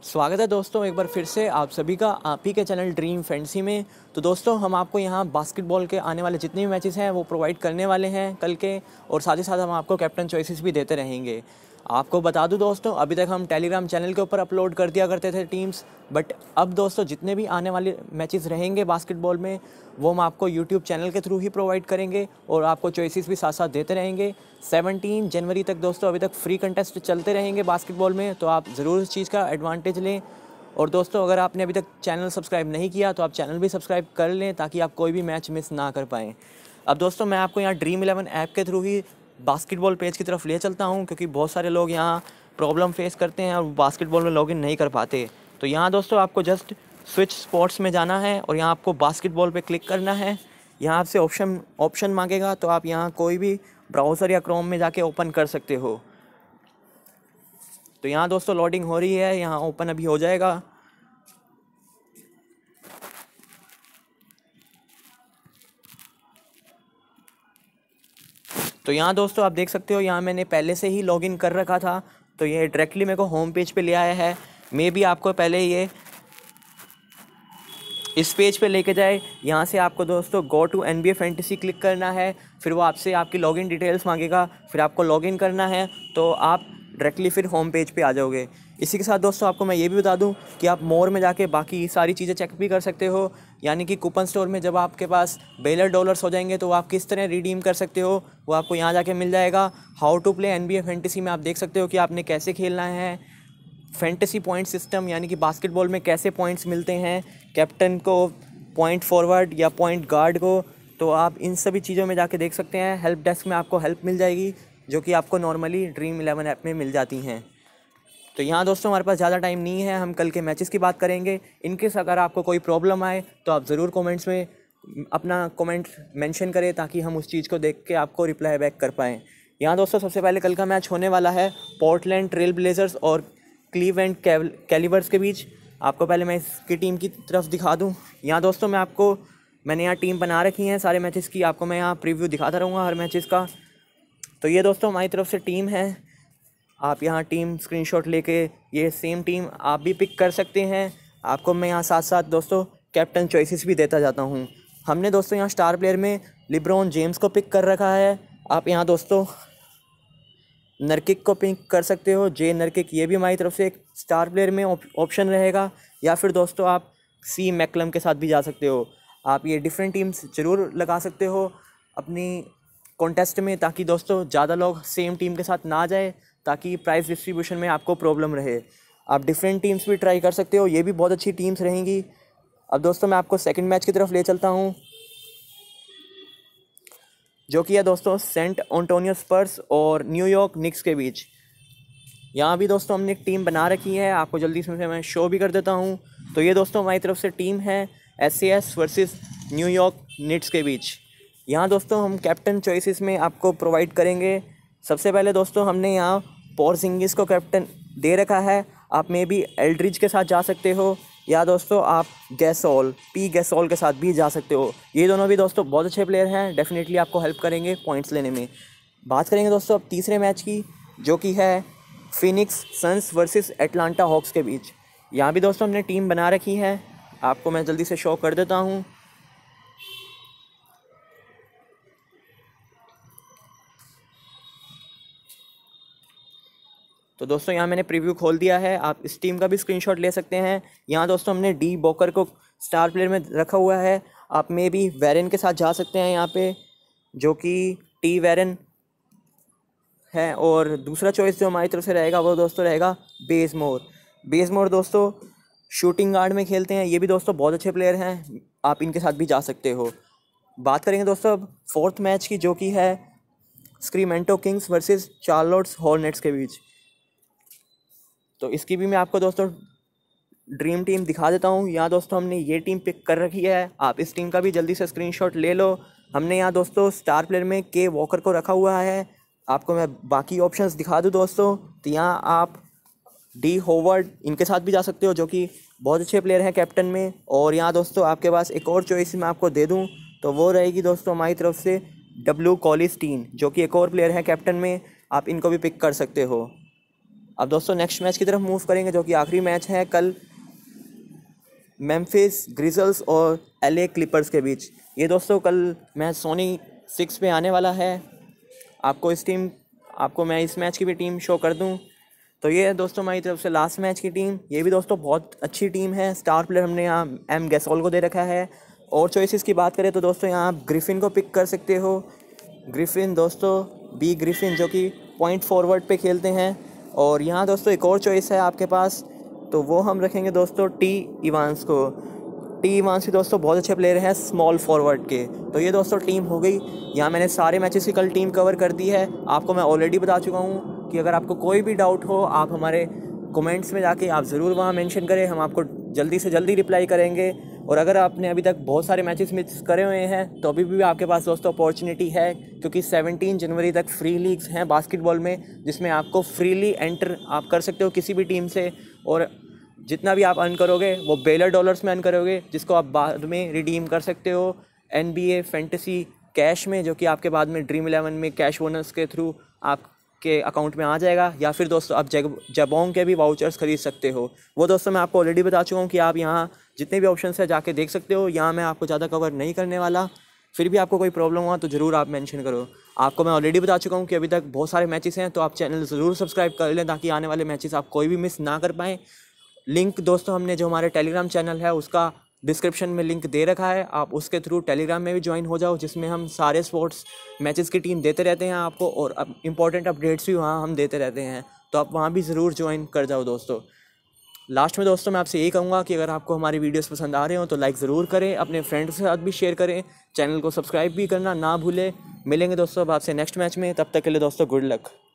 स्वागत है दोस्तों एक बार फिर से आप सभी का आप ही के चैनल ड्रीम फैंटेसी में। तो दोस्तों हम आपको यहाँ बास्केटबॉल के आने वाले जितने भी मैचेस हैं वो प्रोवाइड करने वाले हैं कल के, और साथ ही साथ हम आपको कैप्टन चॉइसेस भी देते रहेंगे। आपको बता दूं दोस्तों, अभी तक हम टेलीग्राम चैनल के ऊपर अपलोड कर दिया करते थे टीम्स, बट अब दोस्तों जितने भी आने वाले मैचेस रहेंगे बास्केटबॉल में वो हम आपको यूट्यूब चैनल के थ्रू ही प्रोवाइड करेंगे और आपको चॉइसेस भी साथ साथ देते रहेंगे। 17 जनवरी तक दोस्तों अभी तक फ्री कंटेस्ट चलते रहेंगे बास्केटबॉल में, तो आप ज़रूर इस चीज़ का एडवांटेज लें। और दोस्तों अगर आपने अभी तक चैनल सब्सक्राइब नहीं किया तो आप चैनल भी सब्सक्राइब कर लें ताकि आप कोई भी मैच मिस ना कर पाएँ। अब दोस्तों मैं आपको यहाँ ड्रीम 11 ऐप के थ्रू ही बास्केटबॉल पेज की तरफ ले चलता हूँ, क्योंकि बहुत सारे लोग यहाँ प्रॉब्लम फेस करते हैं और बास्केटबॉल में लॉगिन नहीं कर पाते। तो यहाँ दोस्तों आपको जस्ट स्विच स्पोर्ट्स में जाना है और यहाँ आपको बास्केटबॉल पे क्लिक करना है। यहाँ आपसे ऑप्शन मांगेगा, तो आप यहाँ कोई भी ब्राउज़र या क्रोम में जाके ओपन कर सकते हो। तो यहाँ दोस्तों लोडिंग हो रही है, यहाँ ओपन अभी हो जाएगा। तो यहाँ दोस्तों आप देख सकते हो, यहाँ मैंने पहले से ही लॉगिन कर रखा था, तो ये डायरेक्टली मेरे को होम पेज पे ले आया है। मे भी आपको पहले ये इस पेज पे लेके जाए। यहाँ से आपको दोस्तों go to NBA fantasy click करना है, फिर वो आपसे आपकी लॉगिन डिटेल्स मांगेगा, फिर आपको लॉगिन करना है, तो आप डायरेक्टली फिर होम पेज पे आ जाओगे। इसी के साथ दोस्तों आपको मैं ये भी बता दूं कि आप मोर में जाके बाकी सारी चीज़ें चेक भी कर सकते हो, यानी कि कूपन स्टोर में जब आपके पास बेलर डॉलर्स हो जाएंगे तो आप किस तरह रिडीम कर सकते हो वो आपको यहाँ जाके मिल जाएगा। How to play NBA fantasy में आप देख सकते हो कि आपने कैसे खेलना है। फैंटेसी पॉइंट सिस्टम यानी कि बास्केटबॉल में कैसे पॉइंट्स मिलते हैं, कैप्टन को, पॉइंट फॉरवर्ड या पॉइंट गार्ड को, तो आप इन सभी चीज़ों में जाके देख सकते हैं। हेल्प डेस्क में आपको हेल्प मिल जाएगी जो कि आपको नॉर्मली ड्रीम 11 ऐप में मिल जाती हैं। तो यहाँ दोस्तों हमारे पास ज़्यादा टाइम नहीं है, हम कल के मैचेस की बात करेंगे। इनकेस अगर आपको कोई प्रॉब्लम आए तो आप ज़रूर कमेंट्स में अपना कमेंट मेंशन करें ताकि हम उस चीज़ को देख के आपको रिप्लाई बैक कर पाएँ। यहाँ दोस्तों सबसे पहले कल का मैच होने वाला है पोर्टलैंड ट्रेल ब्लेजर्स और क्लीवलैंड कैलिबर्स के बीच। आपको पहले मैं इसकी टीम की तरफ दिखा दूं। यहाँ दोस्तों मैंने यहाँ टीम बना रखी है सारे मैचेस की, आपको मैं यहाँ प्रीव्यू दिखाता रहूँगा हर मैचेस का। तो ये दोस्तों हमारी तरफ से टीम है, आप यहाँ टीम स्क्रीनशॉट लेके ये सेम टीम आप भी पिक कर सकते हैं। आपको मैं यहाँ साथ साथ दोस्तों कैप्टन चॉइसेस भी देता जाता हूँ। हमने दोस्तों यहाँ स्टार प्लेयर में लिब्रॉन जेम्स को पिक कर रखा है। आप यहाँ दोस्तों नर्किक को पिक कर सकते हो, जे नर्किक, ये भी हमारी तरफ से एक स्टार प्लेयर में ऑप्शन रहेगा। या फिर दोस्तों आप सी मैकलम के साथ भी जा सकते हो। आप ये डिफरेंट टीम्स ज़रूर लगा सकते हो अपनी कॉन्टेस्ट में, ताकि दोस्तों ज़्यादा लोग सेम टीम के साथ ना जाए, ताकि प्राइस डिस्ट्रीब्यूशन में आपको प्रॉब्लम रहे। आप डिफरेंट टीम्स भी ट्राई कर सकते हो, ये भी बहुत अच्छी टीम्स रहेंगी। अब दोस्तों मैं आपको सेकंड मैच की तरफ ले चलता हूँ, जो कि है दोस्तों सेंट एंटोनियो स्पर्स और न्यूयॉर्क निक्स के बीच। यहाँ भी दोस्तों हमने एक टीम बना रखी है, आपको जल्दी से मैं शो भी कर देता हूँ। तो ये दोस्तों हमारी तरफ से टीम है SAS वर्सेस न्यूयॉर्क निक्स के बीच। यहाँ दोस्तों हम कैप्टन चॉइसेस में आपको प्रोवाइड करेंगे। सबसे पहले दोस्तों हमने यहाँ पोर्जिंगिस को कैप्टन दे रखा है। आप में भी एल्ड्रिज के साथ जा सकते हो, या दोस्तों आप गैसोल के साथ भी जा सकते हो। ये दोनों भी दोस्तों बहुत अच्छे प्लेयर हैं, डेफिनेटली आपको हेल्प करेंगे पॉइंट्स लेने में। बात करेंगे दोस्तों अब तीसरे मैच की, जो कि है Phoenix Suns versus Atlanta Hawks के बीच। यहाँ भी दोस्तों हमने टीम बना रखी है, आपको मैं जल्दी से शो कर देता हूँ। तो दोस्तों यहाँ मैंने प्रीव्यू खोल दिया है, आप इस टीम का भी स्क्रीनशॉट ले सकते हैं। यहाँ दोस्तों हमने डी बॉकर को स्टार प्लेयर में रखा हुआ है। आप में भी वेरन के साथ जा सकते हैं यहाँ पे, जो कि टी वेरन है। और दूसरा चॉइस जो हमारी तरफ से रहेगा वो दोस्तों रहेगा बेजमोर दोस्तों शूटिंग गार्ड में खेलते हैं, ये भी दोस्तों बहुत अच्छे प्लेयर हैं, आप इनके साथ भी जा सकते हो। बात करेंगे दोस्तों अब फोर्थ मैच की, जो कि है Sacramento Kings versus Charlotte Hornets के बीच। तो इसकी भी मैं आपको दोस्तों ड्रीम टीम दिखा देता हूँ। यहाँ दोस्तों हमने ये टीम पिक कर रखी है, आप इस टीम का भी जल्दी से स्क्रीनशॉट ले लो। हमने यहाँ दोस्तों स्टार प्लेयर में के वॉकर को रखा हुआ है। आपको मैं बाकी ऑप्शंस दिखा दूँ दोस्तों, तो यहाँ आप डी होवर्ड इनके साथ भी जा सकते हो, जो कि बहुत अच्छे प्लेयर हैं कैप्टन में। और यहाँ दोस्तों आपके पास एक और चॉइस मैं आपको दे दूँ तो वो रहेगी दोस्तों हमारी तरफ से डब्ल्यू कॉलिस्टीन, जो कि एक और प्लेयर है कैप्टन में, आप इनको भी पिक कर सकते हो। अब दोस्तों नेक्स्ट मैच की तरफ मूव करेंगे, जो कि आखिरी मैच है कल मेम्फिस ग्रिजल्स और LA क्लिपर्स के बीच। ये दोस्तों कल मैच सोनी 6 पे आने वाला है। आपको मैं इस मैच की भी टीम शो कर दूं। तो ये है दोस्तों हमारी तरफ से लास्ट मैच की टीम। ये भी दोस्तों बहुत अच्छी टीम है। स्टार प्लेयर हमने यहाँ M गैसोल को दे रखा है। और चॉइसेस की बात करें तो दोस्तों यहाँ आप ग्रिफिन को पिक कर सकते हो। ग्रिफिन दोस्तों बी ग्रिफिन जो कि पॉइंट फॉरवर्ड पे खेलते हैं। और यहाँ दोस्तों एक और चॉइस है आपके पास, तो वो हम रखेंगे दोस्तों टी इवांस को। टी इवांस भी दोस्तों बहुत अच्छे प्लेयर हैं स्मॉल फॉरवर्ड के। तो ये दोस्तों टीम हो गई। यहाँ मैंने सारे मैचेस की कल टीम कवर कर दी है। आपको मैं ऑलरेडी बता चुका हूँ कि अगर आपको कोई भी डाउट हो आप हमारे कमेंट्स में जाके आप ज़रूर वहाँ मेंशन करें, हम आपको जल्दी से जल्दी रिप्लाई करेंगे। और अगर आपने अभी तक बहुत सारे मैचेस मिस करे हुए हैं तो अभी भी आपके पास दोस्तों अपॉर्चुनिटी है, क्योंकि 17 जनवरी तक फ्री लीग्स हैं बास्केटबॉल में, जिसमें आपको फ्रीली एंटर आप कर सकते हो किसी भी टीम से। और जितना भी आप अर्न करोगे वो बेलर डॉलर्स में अर्न करोगे, जिसको आप बाद में रिडीम कर सकते हो NBA फैंटेसी कैश में, जो कि आपके बाद में ड्रीम 11 में कैश बोनस के थ्रू आपके अकाउंट में आ जाएगा। या फिर दोस्तों आप जबोंग के भी वाउचर्स खरीद सकते हो। वो दोस्तों मैं आपको ऑलरेडी बता चुका हूँ कि आप यहाँ जितने भी ऑप्शन है जाके देख सकते हो। यहाँ मैं आपको ज़्यादा कवर नहीं करने वाला। फिर भी आपको कोई प्रॉब्लम हुआ तो ज़रूर आप मेंशन करो। आपको मैं ऑलरेडी बता चुका हूँ कि अभी तक बहुत सारे मैचेस हैं, तो आप चैनल ज़रूर सब्सक्राइब कर लें ताकि आने वाले मैचेस आप कोई भी मिस ना कर पाएँ। लिंक दोस्तों हमने जो हमारे टेलीग्राम चैनल है उसका डिस्क्रिप्शन में लिंक दे रखा है, आप उसके थ्रू टेलीग्राम में भी ज्वाइन हो जाओ, जिसमें हम सारे स्पोर्ट्स मैचेस की टीम देते रहते हैं आपको, और अब इम्पॉर्टेंट अपडेट्स भी वहाँ हम देते रहते हैं। तो आप वहाँ भी ज़रूर ज्वाइन कर जाओ दोस्तों। लास्ट में दोस्तों मैं आपसे यही कहूँगा कि अगर आपको हमारी वीडियोस पसंद आ रहे हो तो लाइक ज़रूर करें, अपने फ्रेंड्स के साथ भी शेयर करें, चैनल को सब्सक्राइब भी करना ना भूलें। मिलेंगे दोस्तों अब आपसे नेक्स्ट मैच में, तब तक के लिए दोस्तों गुड लक।